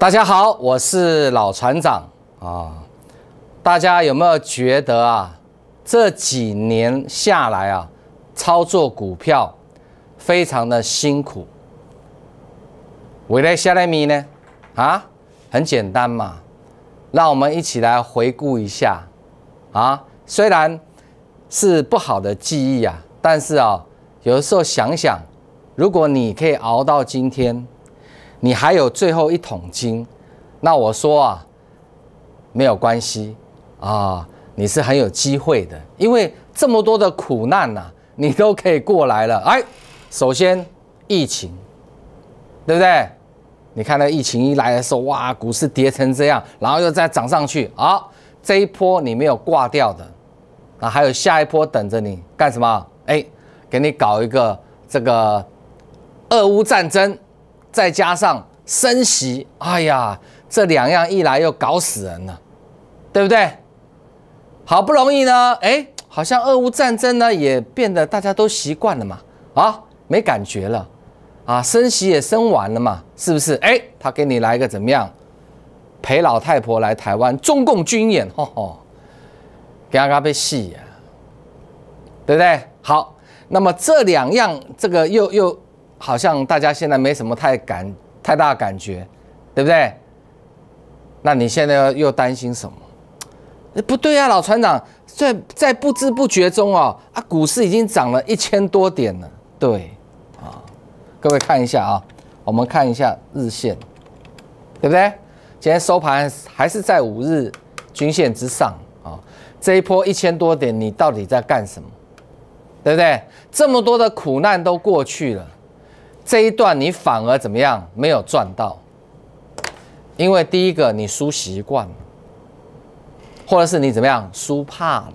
大家好，我是老船长啊。大家有没有觉得啊，这几年下来啊，操作股票非常的辛苦？为了下来米呢？啊，很简单嘛，让我们一起来回顾一下啊。虽然是不好的记忆啊，但是啊，有的时候想想，如果你可以熬到今天，你还有最后一桶金，那我说啊，没有关系啊，你是很有机会的，因为这么多的苦难啊，你都可以过来了。哎，首先疫情，对不对？你看那疫情一来的时候，哇，股市跌成这样，然后又再涨上去，好，这一波你没有挂掉的，啊，还有下一波等着你干什么？哎，给你搞一个这个俄乌战争，再加上升息，哎呀，这两样一来又搞死人了，对不对？好不容易呢，哎，好像俄乌战争呢也变得大家都习惯了嘛，啊，没感觉了，啊，升息也升完了嘛，是不是？哎，他给你来一个怎么样？陪老太婆来台湾，中共军演，吼吼，给他被戏呀，对不对？好，那么这两样，这个又好像大家现在没什么太大的感觉，对不对？那你现在又担心什么？不对啊，老船长，在不知不觉中啊，股市已经涨了1000多点了。对，啊，各位看一下啊，我们看一下日线，对不对？今天收盘还是在5日均线之上啊。这一波1000多点，你到底在干什么？对不对？这么多的苦难都过去了，这一段你反而怎么样？没有赚到，因为第一个你输习惯了。或者是你怎么样输怕了，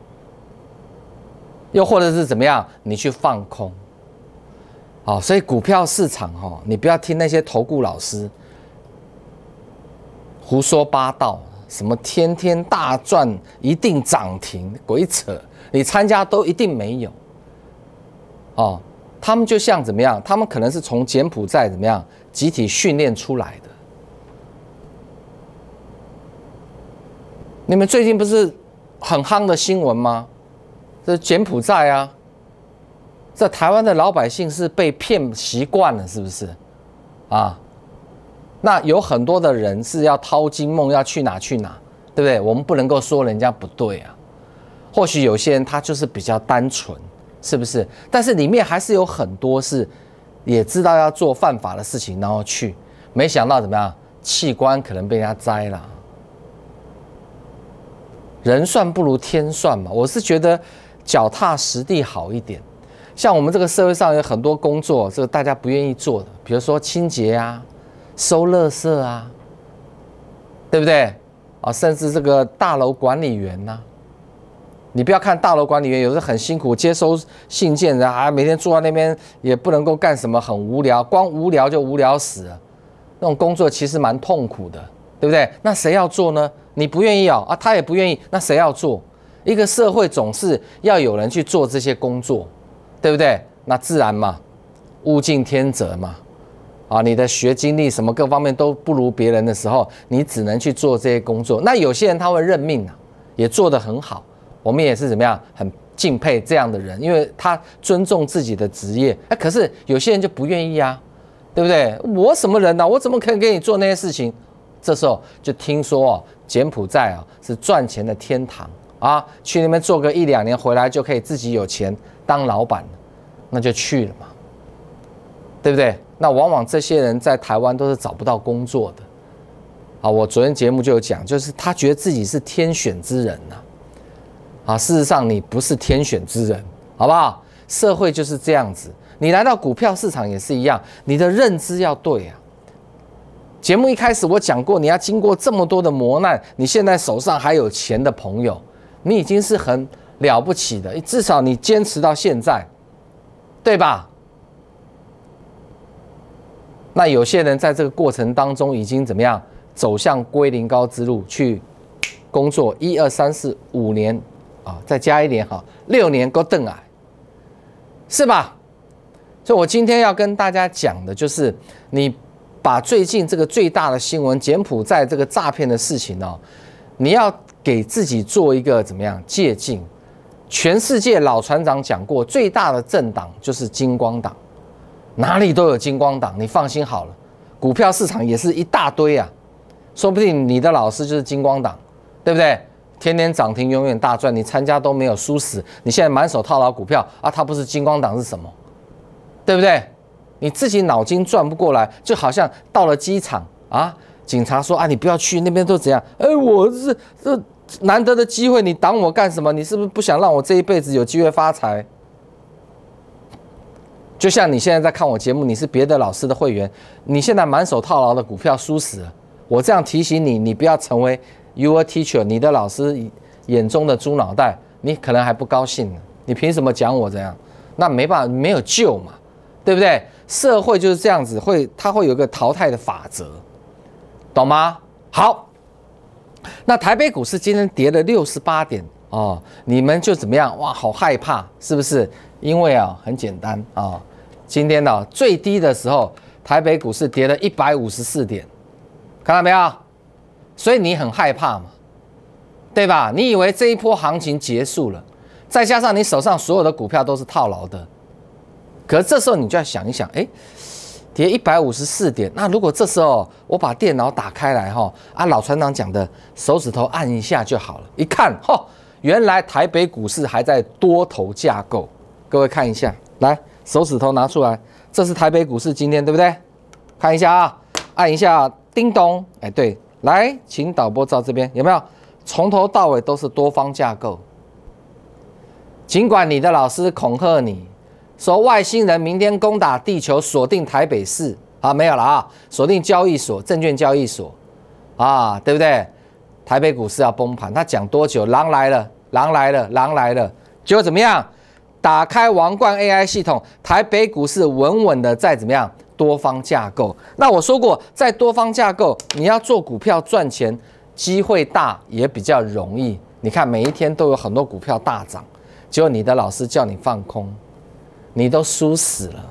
又或者是怎么样你去放空，好，所以股票市场哈，你不要听那些投顾老师胡说八道，什么天天大赚一定涨停，鬼扯，你参加都一定没有，哦，他们就像怎么样，他们可能是从柬埔寨怎么样集体训练出来的。你们最近不是很夯的新闻吗？这柬埔寨啊，这台湾的老百姓是被骗习惯了，是不是？啊，那有很多的人是要掏金梦，要去哪去哪，对不对？我们不能够说人家不对啊。或许有些人他就是比较单纯，是不是？但是里面还是有很多是也知道要做犯法的事情，然后去，没想到怎么样，器官可能被人家摘了。人算不如天算嘛，我是觉得脚踏实地好一点。像我们这个社会上有很多工作，这个大家不愿意做的，比如说清洁啊、收垃圾啊，对不对？啊，甚至这个大楼管理员呐，你不要看大楼管理员有时候很辛苦，接收信件的啊，每天坐在那边也不能够干什么，很无聊，光无聊就无聊死了。那种工作其实蛮痛苦的，对不对？那谁要做呢？你不愿意啊，他也不愿意，那谁要做？一个社会总是要有人去做这些工作，对不对？那自然嘛，物竞天择嘛，啊，你的学经历什么各方面都不如别人的时候，你只能去做这些工作。那有些人他会认命啊，也做得很好，我们也是怎么样，很敬佩这样的人，因为他尊重自己的职业。可是有些人就不愿意啊，对不对？我什么人啊，我怎么可以给你做那些事情？这时候就听说哦，柬埔寨啊是赚钱的天堂啊，去那边做个1、2年，回来就可以自己有钱当老板，那就去了嘛，对不对？那往往这些人在台湾都是找不到工作的啊。我昨天节目就有讲，就是他觉得自己是天选之人呐，啊，事实上你不是天选之人，好不好？社会就是这样子，你来到股票市场也是一样，你的认知要对啊。节目一开始我讲过，你要经过这么多的磨难，你现在手上还有钱的朋友，你已经是很了不起的，至少你坚持到现在，对吧？那有些人在这个过程当中已经怎么样走向归零高之路，去工作1、2、3、4、5年啊，再加1年哈，6年够等啊，是吧？所以我今天要跟大家讲的就是你把最近这个最大的新闻柬埔寨这个诈骗的事情哦，你要给自己做一个怎么样借鉴？全世界老船长讲过，最大的政党就是金光党，哪里都有金光党，你放心好了。股票市场也是一大堆啊，说不定你的老师就是金光党，对不对？天天涨停，永远大赚，你参加都没有输死。你现在满手套牢股票啊，他不是金光党是什么？对不对？你自己脑筋转不过来，就好像到了机场啊，警察说啊，你不要去那边都怎样？我是这难得的机会，你挡我干什么？你是不是不想让我这一辈子有机会发财？就像你现在在看我节目，你是别的老师的会员，你现在满手套牢的股票输死了，我这样提醒你，你不要成为 your teacher 你的老师眼中的猪脑袋，你可能还不高兴呢。你凭什么讲我这样？那没办法，没有救嘛，对不对？社会就是这样子，它会有一个淘汰的法则，懂吗？好，那台北股市今天跌了68点哦，你们就怎么样？哇，好害怕，是不是？因为啊，很简单啊，今天呢最低的时候，台北股市跌了154点，看到没有？所以你很害怕嘛，对吧？你以为这一波行情结束了，再加上你手上所有的股票都是套牢的，可是这时候你就要想一想，跌154点，那如果这时候我把电脑打开来老船长讲的手指头按一下就好了，一看原来台北股市还在多头架构。各位看一下，来手指头拿出来，这是台北股市今天对不对？看一下啊，按一下，叮咚，对，来，请导播照这边有没有？从头到尾都是多方架构。尽管你的老师恐吓你说外星人明天攻打地球，锁定台北市啊，没有了啊，锁定交易所、证券交易所啊，对不对？台北股市要崩盘，他讲多久？狼来了，狼来了，狼来了，结果怎么样？打开王冠 AI 系统，台北股市稳稳的在怎么样多方架构？那我说过，在多方架构，你要做股票赚钱，机会大也比较容易。你看每一天都有很多股票大涨，结果你的老师叫你放空，你都输死了。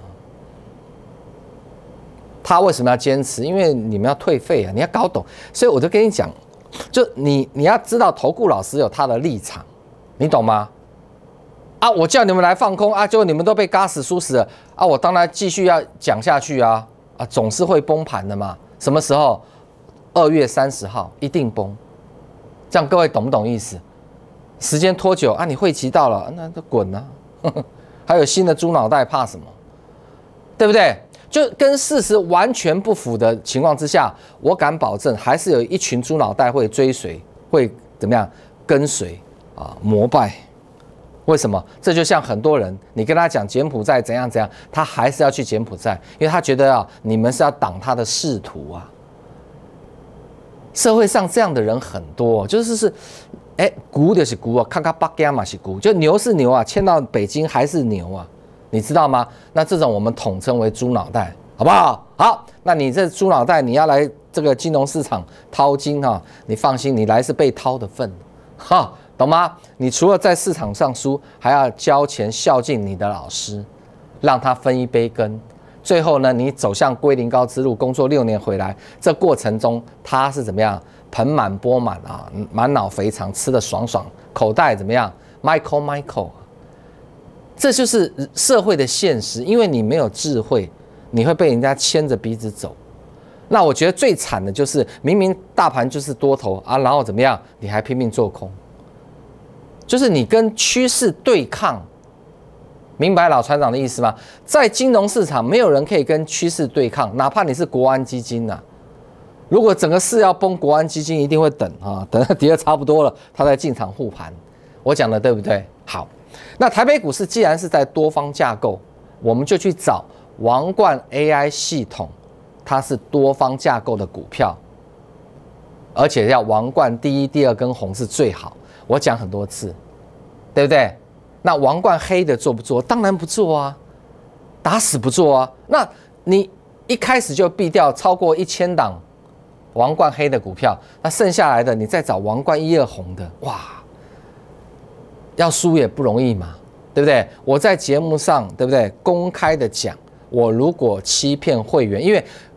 他为什么要坚持？因为你们要退费啊，你要搞懂。所以我就跟你讲，就你要知道投顾老师有他的立场，你懂吗？啊，我叫你们来放空啊，结果你们都被嘎死输死了啊！我当然继续要讲下去啊，总是会崩盘的嘛。什么时候？2月30号一定崩。这样各位懂不懂意思？时间拖久啊，你会期到了，那就滚啊！还有新的猪脑袋，怕什么？对不对？就跟事实完全不符的情况之下，我敢保证，还是有一群猪脑袋会追随，会怎么样跟随啊，膜拜。为什么？这就像很多人，你跟他讲柬埔寨怎样怎样，他还是要去柬埔寨，因为他觉得你们是要挡他的仕途啊。社会上这样的人很多，就是牛就是牛啊，看看北京嘛是牛，就牛是牛啊，迁到北京还是牛啊，你知道吗？那这种我们统称为猪脑袋，好不好？好，那你这猪脑袋，你要来这个金融市场掏金你放心，你来是被掏的份，懂吗？你除了在市场上输，还要交钱孝敬你的老师，让他分一杯羹。最后呢，你走向归零高之路，工作6年回来，这过程中他是怎么样？盆满钵满啊，满脑肥肠，吃得爽爽，口袋怎么样 ？Michael， 这就是社会的现实。因为你没有智慧，你会被人家牵着鼻子走。那我觉得最惨的就是，明明大盘就是多头啊，然后怎么样？你还拼命做空。就是你跟趋势对抗，明白老船长的意思吗？在金融市场，没有人可以跟趋势对抗，哪怕你是国安基金呐。如果整个市要崩，国安基金一定会等等跌得差不多了，他再进场护盘。我讲的对不对？好，那台北股市既然是在多方架构，我们就去找王冠 AI 系统，它是多方架构的股票，而且要王冠第一、第二根红是最好。我讲很多次，对不对？那王冠黑的做不做？当然不做啊，打死不做啊。那你一开始就避掉超过1000档王冠黑的股票，那剩下来的你再找王冠1、2红的，哇，要输也不容易嘛，对不对？我在节目上，对不对？公开的讲，我如果欺骗会员，因为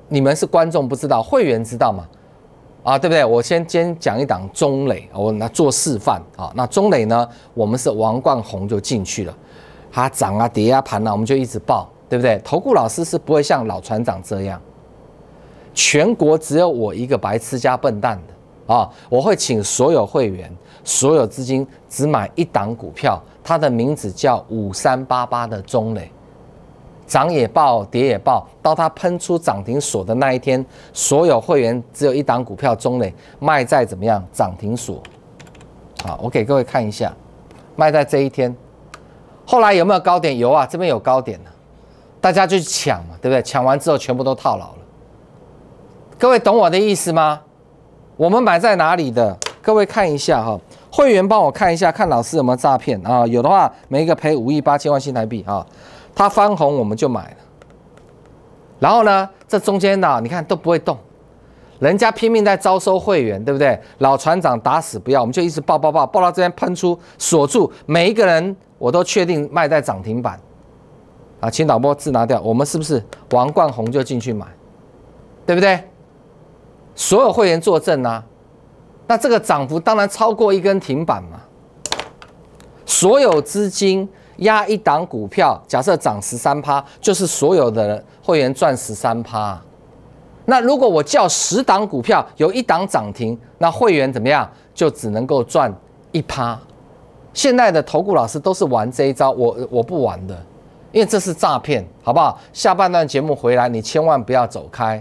你们是观众不知道，会员知道吗？啊，对不对？我先讲一档中磊，我拿做示范啊。那中磊呢，我们是王冠红就进去了，它涨啊跌啊盘啊，我们就一直报，对不对？投顾老师是不会像老船长这样，全国只有我一个白痴加笨蛋的啊！我会请所有会员、所有资金只买一档股票，它的名字叫5388的中磊。涨也爆，跌也爆，到它喷出涨停锁的那一天，所有会员只有一档股票中磊卖在怎么样涨停锁。好，我给各位看一下，卖在这一天。后来有没有高点？有啊，这边有高点了，大家就去抢嘛，对不对？抢完之后全部都套牢了。各位懂我的意思吗？我们买在哪里的？各位看一下哈，会员帮我看一下，看老师有没有诈骗啊？有的话，每一个赔5亿8千万新台币啊。它翻红我们就买了，然后呢，这中间的你看都不会动，人家拼命在招收会员，对不对？老船长打死不要，我们就一直爆到这边喷出锁住，每一个人我都确定卖在涨停板啊，请导播字拿掉，我们是不是王冠红就进去买，对不对？所有会员作证啊，那这个涨幅当然超过一根停板嘛，所有资金。压一档股票，假设涨13%，就是所有的会员赚13%。那如果我叫10档股票，有一档涨停，那会员怎么样？就只能够赚1%。现在的投顾老师都是玩这一招，我不玩的，因为这是诈骗，好不好？下半段节目回来，你千万不要走开。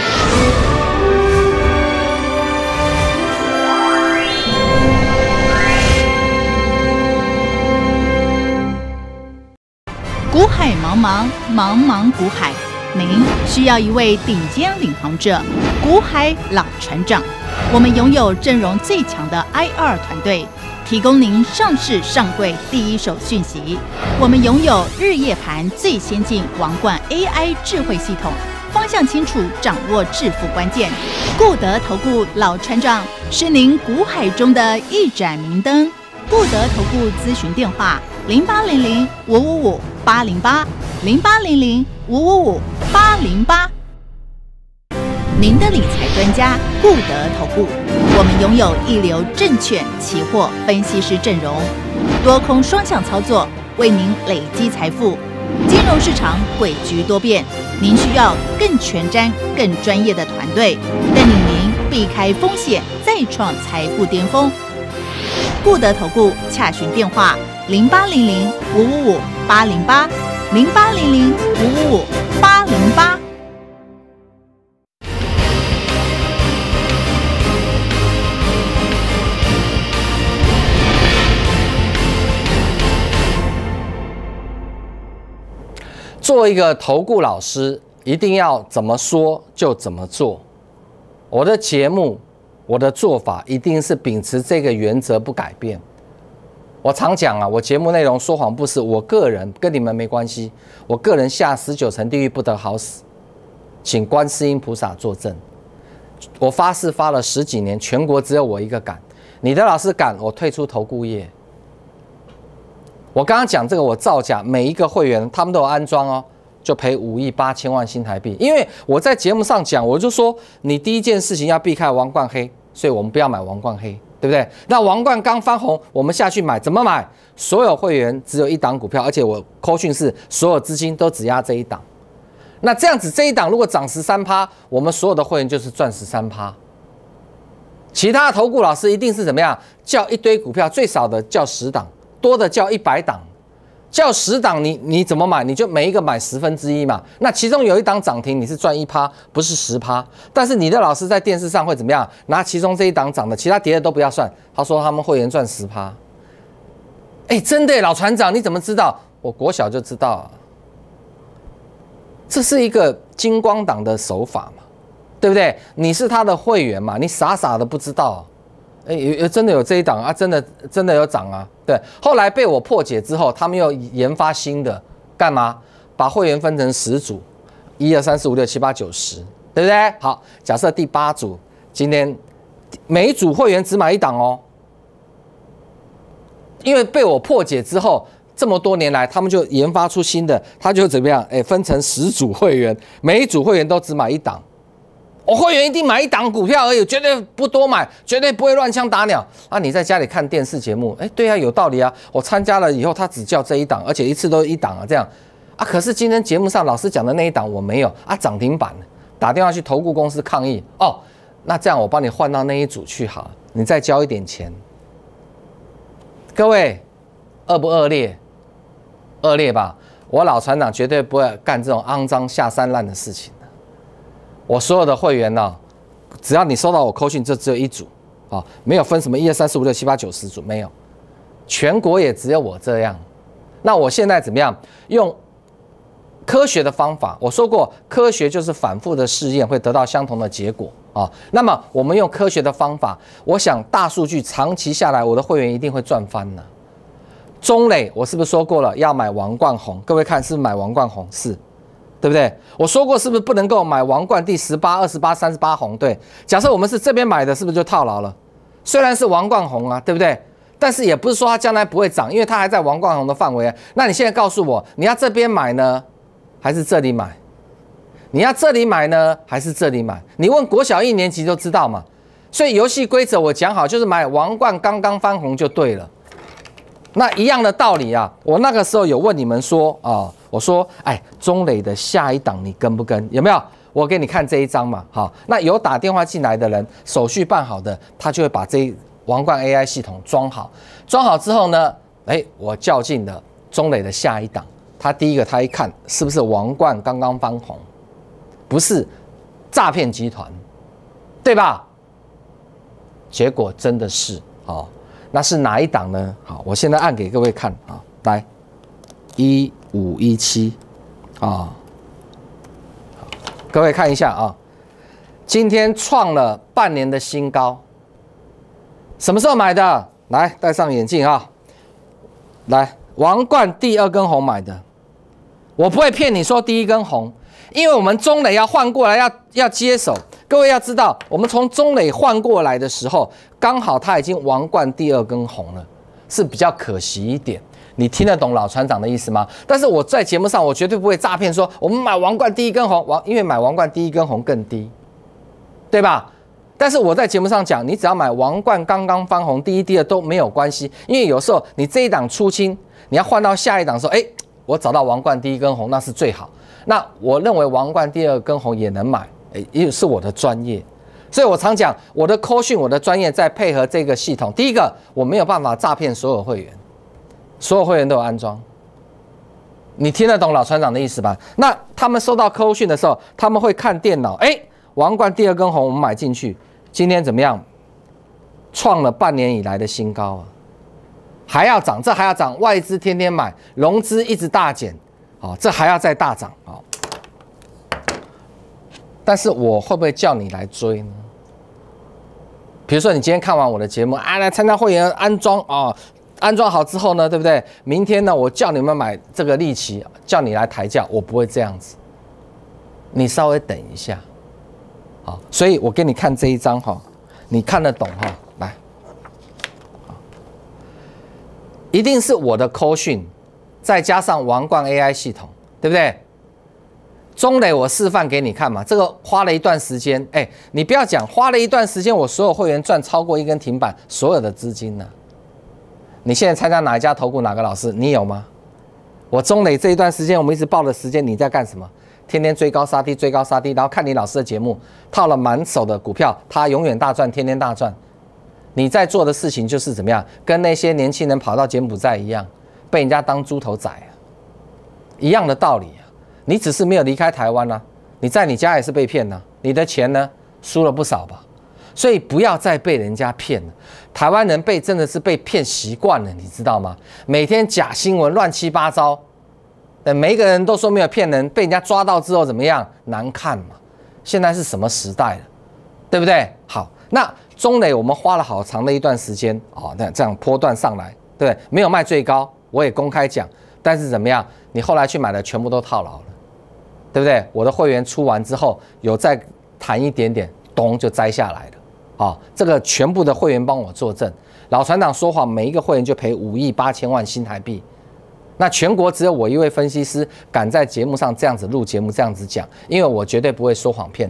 股海茫茫，茫茫股海，您需要一位顶尖领航者，股海老船长。我们拥有阵容最强的 IR 团队，提供您上市上柜第一手讯息。我们拥有日夜盘最先进王冠 AI 智慧系统，方向清楚，掌握致富关键。固德投顾老船长是您股海中的一盏明灯。固德投顾咨询电话：0800-555-808，0800-555-808。您的理财专家固德投顾，我们拥有一流证券期货分析师阵容，多空双向操作，为您累积财富。金融市场诡谲多变，您需要更全瞻、更专业的团队，带领您避开风险，再创财富巅峰。固德投顾洽询电话：0800-555-808，0800-555-808。 做一个投顾老师，一定要怎么说就怎么做。我的节目，我的做法一定是秉持这个原则不改变。我常讲啊，我节目内容说谎不实，我个人跟你们没关系，我个人下19层地狱不得好死，请观世音菩萨作证。我发誓发了10几年，全国只有我一个敢，你的老师敢，我退出投顾业。我刚刚讲这个，我造假，每一个会员他们都有安装哦，就赔5亿8千万新台币。因为我在节目上讲，我就说你第一件事情要避开王冠黑，所以我们不要买王冠黑，对不对？那王冠刚翻红，我们下去买，怎么买？所有会员只有一档股票，而且我扣讯是所有资金都只压这一档。那这样子，这一档如果涨13%，我们所有的会员就是赚13%。其他的投顾老师一定是怎么样？叫一堆股票，最少的叫10档。多的叫100档，叫10档你怎么买？你就每一个买1/10嘛。那其中有一档涨停，你是赚1%，不是10%。但是你的老师在电视上会怎么样？拿其中这一档涨的，其他跌的都不要算。他说他们会员赚10%。哎，真的耶，老船长你怎么知道？我国小就知道啊。这是一个金光党的手法嘛，对不对？你是他的会员嘛，你傻傻的不知道。真的有这一档啊，真的有涨啊，对。后来被我破解之后，他们又研发新的，干嘛？把会员分成10组，1、2、3、4、5、6、7、8、9、10，对不对？好，假设第8组，今天每一组会员只买一档哦，因为被我破解之后，这么多年来，他们就研发出新的，他就怎么样？分成10组会员，每一组会员都只买一档， 我会员一定买一档股票而已，绝对不多买，绝对不会乱枪打鸟啊！你在家里看电视节目，对啊，有道理啊。我参加了以后，他只叫这一档，而且一次都一档啊，这样啊。可是今天节目上老师讲的那一档我没有啊，涨停板，打电话去投顾公司抗议哦。那这样我帮你换到那一组去好了，你再交一点钱。各位，恶不恶劣？恶劣吧？我老船长绝对不会干这种肮脏下三滥的事情。我所有的会员呢，只要你收到我扣讯，就只有一组啊，没有分什么1、2、3、4、5、6、7、8、9、10组，没有，全国也只有我这样。那我现在怎么样？用科学的方法，我说过，科学就是反复的试验会得到相同的结果啊。那么我们用科学的方法，我想大数据长期下来，我的会员一定会赚翻了。中磊，我是不是说过了要买王冠红？各位看是不是买王冠红？是。对不对？我说过是不是不能够买王冠第18、28、38红？对，假设我们是这边买的，是不是就套牢了？虽然是王冠红啊，对不对？但是也不是说它将来不会涨，因为它还在王冠红的范围啊。那你现在告诉我，你要这边买呢，还是这里买？你要这里买呢，还是这里买？你问国小1年级就知道嘛。所以游戏规则我讲好，就是买王冠刚刚翻红就对了。那一样的道理啊，我那个时候有问你们说啊。我说，中磊的下一档你跟不跟？有没有？我给你看这一张嘛。好，那有打电话进来的人，手续办好的，他就会把这王冠 AI 系统装好。装好之后呢，我叫进了中磊的下一档。他第一个，他一看是不是王冠刚刚翻红，不是诈骗集团，对吧？结果真的是那是哪一档呢？好，我现在按给各位看啊，来1517啊，各位看一下啊，今天创了半年的新高，什么时候买的？来，戴上眼镜啊，来，王冠第2根红买的，我不会骗你说第1根红，因为我们中磊要换过来要接手。各位要知道，我们从中磊换过来的时候，刚好它已经王冠第2根红了，是比较可惜一点。你听得懂老船长的意思吗？但是我在节目上，我绝对不会诈骗说我们买王冠第1根红，因为买王冠第1根红更低，对吧？但是我在节目上讲，你只要买王冠刚刚翻红，第1、第2都没有关系，因为有时候你这一档出清，你要换到下一档的时候，我找到王冠第1根红，那是最好。那我认为王冠第2根红也能买，也是我的专业。所以我常讲，我的扣讯，我的专业再配合这个系统。第一个，我没有办法诈骗所有会员，所有会员都有安装。你听得懂老船长的意思吧？那他们收到扣讯的时候，他们会看电脑，王冠第2根红我们买进去，今天怎么样？创了半年以来的新高啊，还要涨，这还要涨，外资天天买，融资一直大减，这还要再大涨啊。但是我会不会叫你来追呢？比如说你今天看完我的节目来参加会员安装安装好之后呢，对不对？明天呢，我叫你们买这个利期，叫你来抬价，我不会这样子。你稍微等一下，好，所以我给你看这一张你看得懂来，一定是我的扣讯，再加上王冠 AI 系统，对不对？中磊我示范给你看嘛，这个花了一段时间，你不要讲花了一段时间，我所有会员赚超过1根停板，所有的资金呢？你现在参加哪一家投顾哪个老师？你有吗？我中磊这一段时间，我们一直报的时间，你在干什么？天天追高杀低，追高杀低，然后看你老师的节目，套了满手的股票，他永远大赚，天天大赚。你在做的事情就是怎么样，跟那些年轻人跑到柬埔寨一样，被人家当猪头宰一样的道理。你只是没有离开台湾你在你家也是被骗你的钱呢输了不少吧？所以不要再被人家骗了。台湾人真的是被骗习惯了，你知道吗？每天假新闻乱七八糟，每一个人都说没有骗人，被人家抓到之后怎么样？难看嘛。现在是什么时代了，对不对？好，那中磊我们花了好长的一段时间那这样波段上来，对不对？没有卖最高，我也公开讲，但是怎么样？你后来去买的全部都套牢了。对不对？我的会员出完之后，有再弹一点点，咚就摘下来了。这个全部的会员帮我作证。老船长说谎，每一个会员就赔5亿8千万新台币。那全国只有我一位分析师敢在节目上这样子录节目，这样子讲，因为我绝对不会说谎骗人，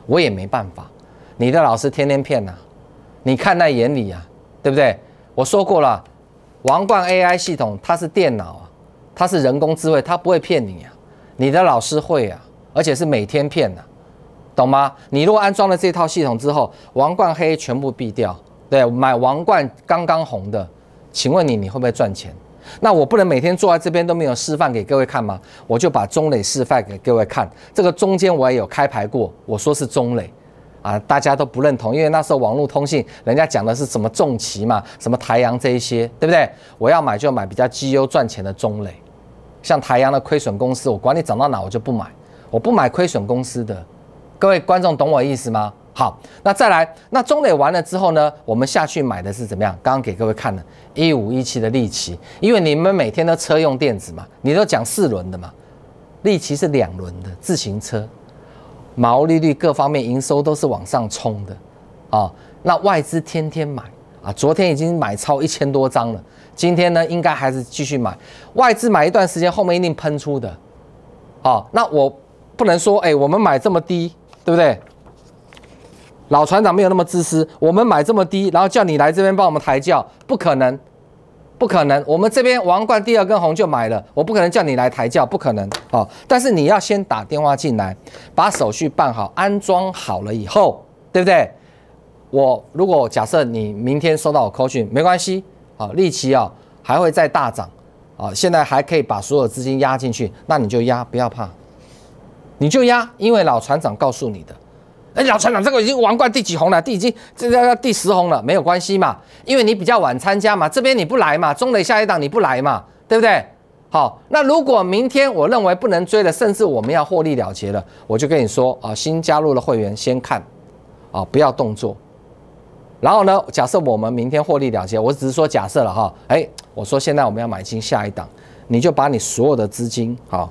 我也没办法。你的老师天天骗啊，你看在眼里啊，对不对？我说过了，王冠 AI 系统它是电脑啊，它是人工智慧，它不会骗你啊。你的老师会啊，而且是每天骗啊，懂吗？你如果安装了这套系统之后，王冠黑全部避掉，对，买王冠刚刚红的，请问你会不会赚钱？那我不能每天坐在这边都没有示范给各位看吗？我就把中磊示范给各位看。这个中间我也有开牌过，我说是中磊啊，大家都不认同，因为那时候网络通信人家讲的是什么重骑嘛，什么台阳这一些，对不对？我要买就买比较绩优赚钱的中磊，像台阳的亏损公司，我管你涨到哪我就不买，我不买亏损公司的。各位观众懂我意思吗？好，那再来，那中磊完了之后呢，我们下去买的是怎么样？刚刚给各位看了1517的利奇，因为你们每天都车用电子嘛，你都讲4轮的嘛，利奇是2轮的自行车，毛利率各方面营收都是往上冲的啊。那外资天天买啊，昨天已经买超1000多张了，今天呢应该还是继续买，外资买一段时间，后面一定喷出的。哦，那我不能说，我们买这么低，对不对？老船长没有那么自私，我们买这么低，然后叫你来这边帮我们抬轿，不可能，不可能。我们这边王冠第2根红就买了，我不可能叫你来抬轿，不可能。哦，但是你要先打电话进来，把手续办好，安装好了以后，对不对？如果假设你明天收到我扣讯，没关系，啊，利奇啊还会再大涨，啊，现在还可以把所有资金压进去，那你就压，不要怕，你就压，因为老船长告诉你的。老船长，这个已经王冠第几红了？已经这要第10红了，没有关系嘛，因为你比较晚参加嘛，这边你不来嘛，中磊下一档你不来嘛，对不对？好，那如果明天我认为不能追了，甚至我们要获利了结了，我就跟你说啊，新加入的会员先看，啊，不要动作。然后呢，假设我们明天获利了结，我只是说假设了哈，我说现在我们要买进下一档，你就把你所有的资金好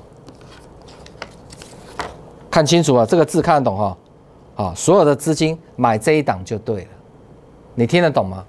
看清楚了，这个字看得懂哈。啊，所有的资金买这一档就对了，你听得懂吗？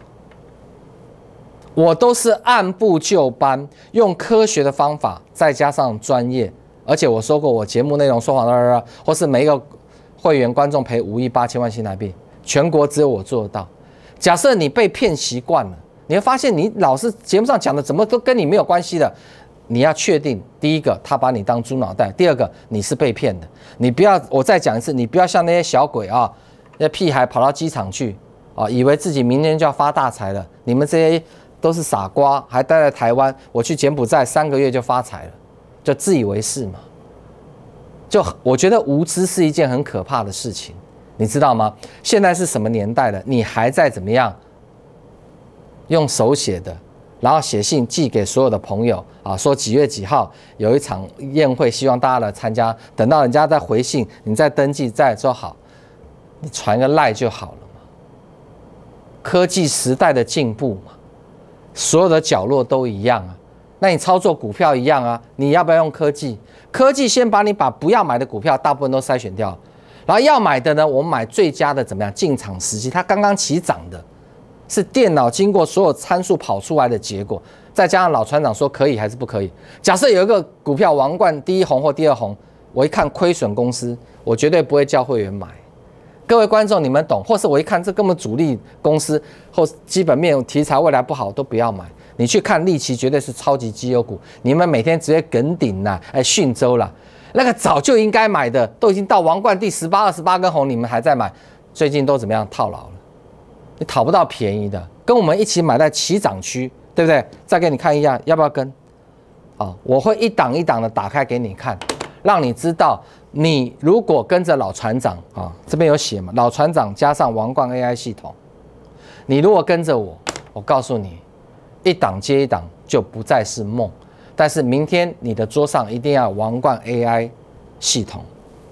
我都是按部就班，用科学的方法，再加上专业，而且我说过，我节目内容说谎了，或是每一个会员观众赔5亿8千万新台币，全国只有我做得到。假设你被骗习惯了，你会发现你老是节目上讲的怎么都跟你没有关系的。你要确定，第一个他把你当猪脑袋，第二个你是被骗的。你不要，我再讲一次，你不要像那些小鬼啊，那屁孩跑到机场去啊，以为自己明天就要发大财了。你们这些都是傻瓜，还待在台湾，我去柬埔寨3个月就发财了，就自以为是嘛。就我觉得无知是一件很可怕的事情，你知道吗？现在是什么年代了？你还在怎么样用手写的？然后写信寄给所有的朋友啊，说几月几号有一场宴会，希望大家来参加。等到人家再回信，你再登记再说好，你传个赖就好了嘛。科技时代的进步嘛，所有的角落都一样啊。那你操作股票一样啊，你要不要用科技？科技先把你把不要买的股票大部分都筛选掉，然后要买的呢，我们买最佳的怎么样进场时机？它刚刚起涨的。是电脑经过所有参数跑出来的结果，再加上老船长说可以还是不可以。假设有一个股票王冠第1红或第2红，我一看亏损公司，我绝对不会叫会员买。各位观众，你们懂？或是我一看这根本主力公司或基本面题材未来不好，都不要买。你去看利奇，绝对是超级绩优股，你们每天直接梗顶啦，讯州啦，那个早就应该买的，都已经到王冠第18、28根红，你们还在买，最近都怎么样套牢了？你讨不到便宜的，跟我们一起买在起涨区，对不对？再给你看一下，要不要跟？啊，我会一档一档的打开给你看，让你知道，你如果跟着老船长啊，这边有写嘛，老船长加上王冠 AI 系统，你如果跟着我告诉你，一档接一档就不再是梦。但是明天你的桌上一定要有王冠 AI 系统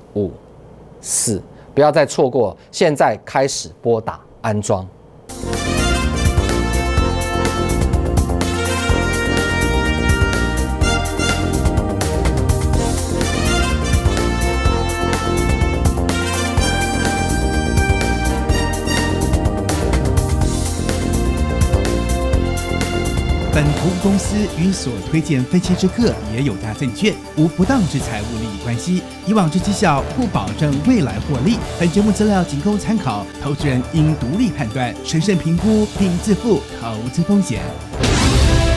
，5、4，不要再错过，现在开始拨打安装。 本投顾公司与所推荐分期之客也有大证券无不当之财务利益关系，以往之绩效不保证未来获利。本节目资料仅供参考，投资人应独立判断、审慎评估并自负投资风险。